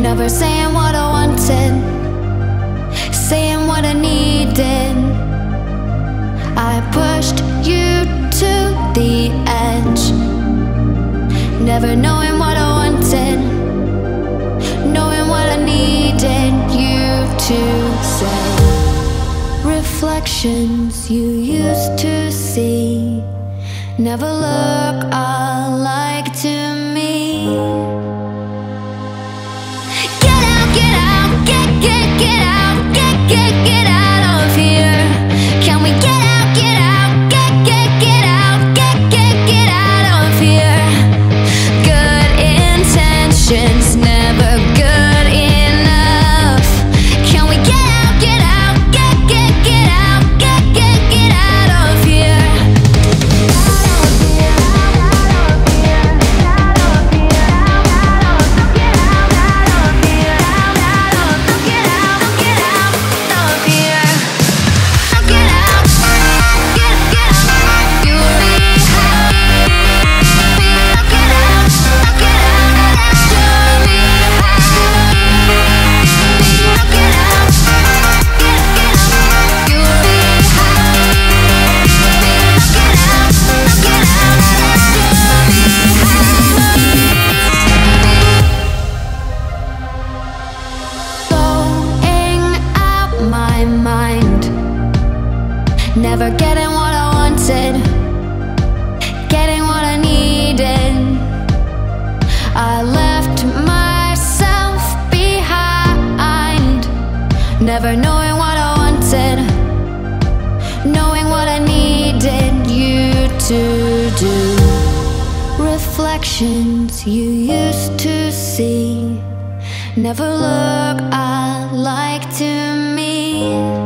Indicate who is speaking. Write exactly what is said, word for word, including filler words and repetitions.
Speaker 1: Never saying what I wanted, saying what I needed. I pushed you to the edge, never knowing what I wanted, knowing what I needed you to say. Reflections you used to see never look alike to me. Get out, get out, get, get, get out, get, get, get out of here. Can we get out, get out, get, get, get out, get, get, get out of here. Good intentions, never good enough. Can we get out, get out, get, get, get out, get, get, get out of here. Never getting what I wanted, getting what I needed. I left myself behind, never knowing what I wanted, knowing what I needed you to do. Reflections you used to see never look alike to me.